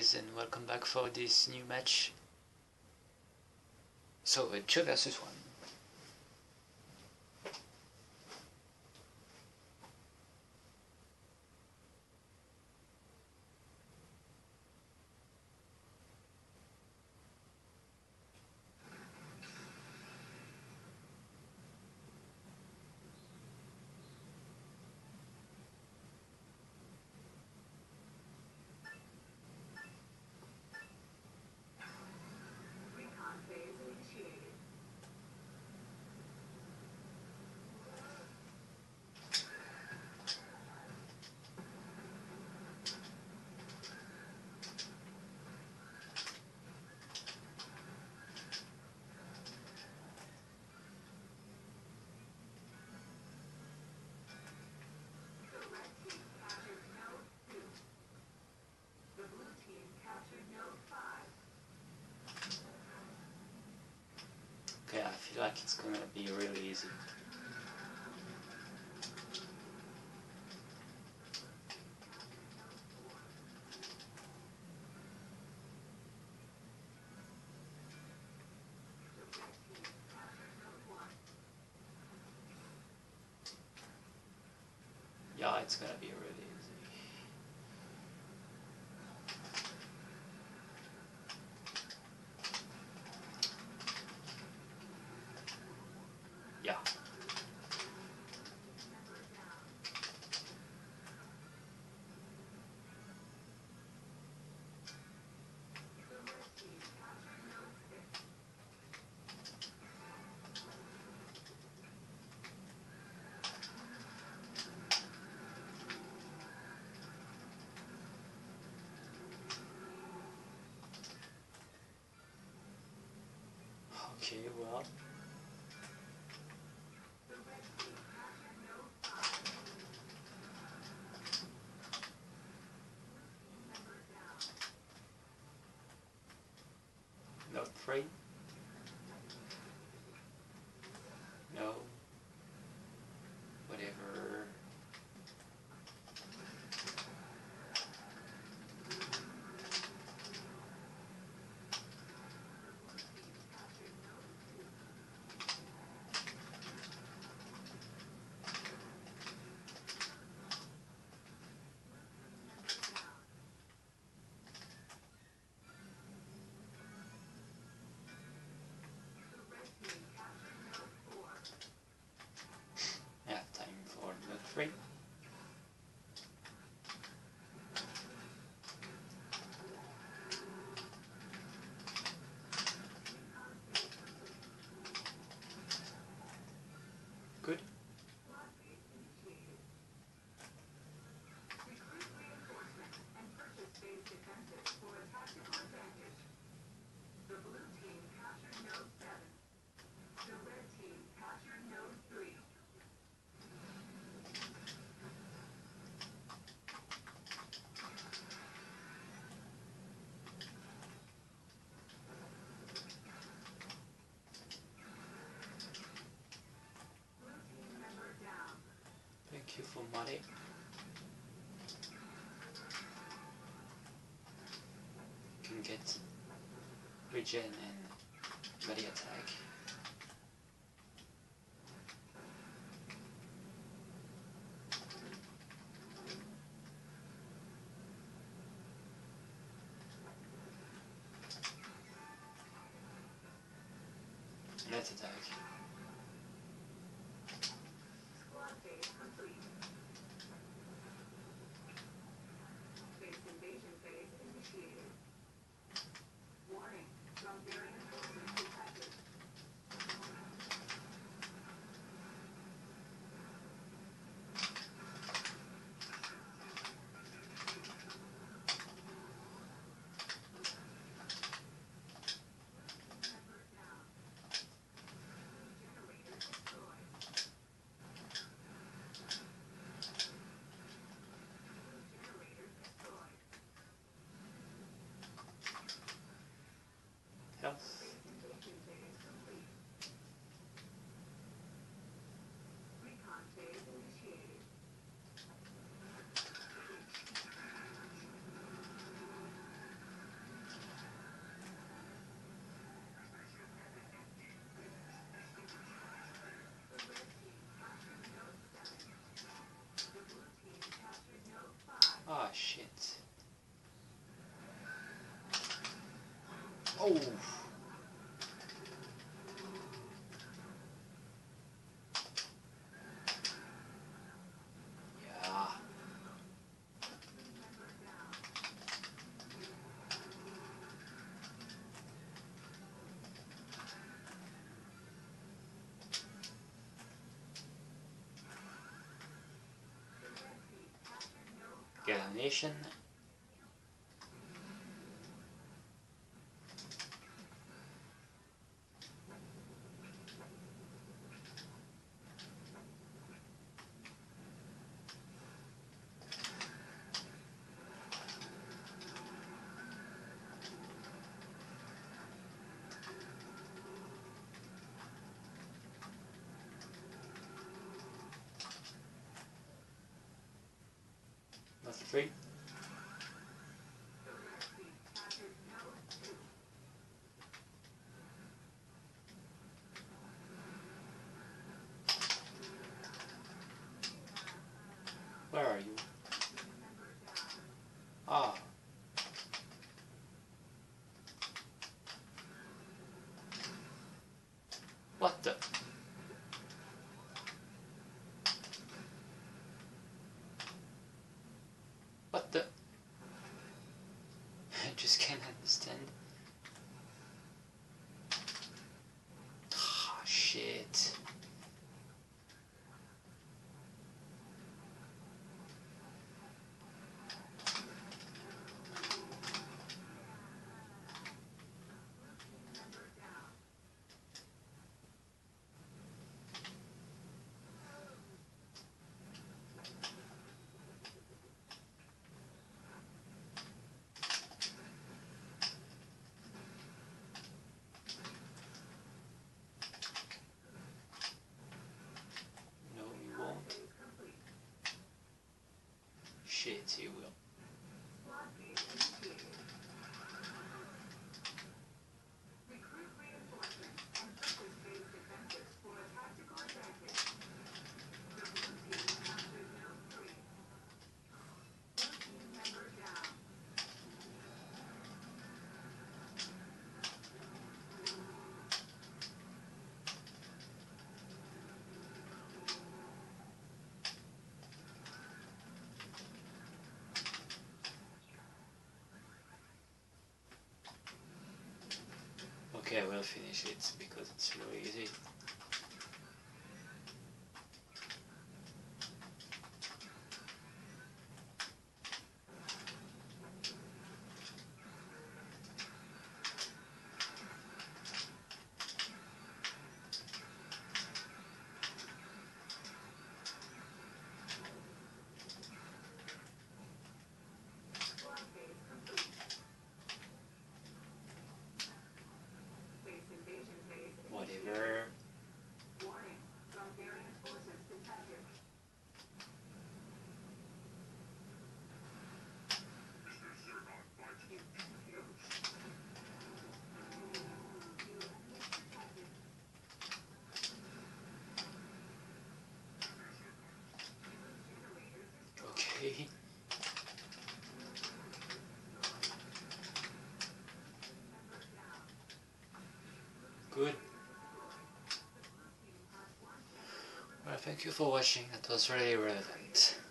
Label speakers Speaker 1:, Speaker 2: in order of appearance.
Speaker 1: guys, and welcome back for this new match. So, 2 versus 1. Okay, I feel like it's gonna be really easy. Yeah, it's gonna be really easy. Yeah. Okay, well. Note 3. No. Whatever. Yeah, time for note 3. Good. Thank you for money. You can get regen and body attack. Let's attack. Ah, shit. Oh! Yeah. Get ammunition. That's three. Where are you? Ah. What the? What the? I just can't understand. Ah, shit. No, you won't. Shit, you will. Okay, I will finish it because it's really easy. Whatever. Okay. Good. Well, thank you for watching. That was really relevant.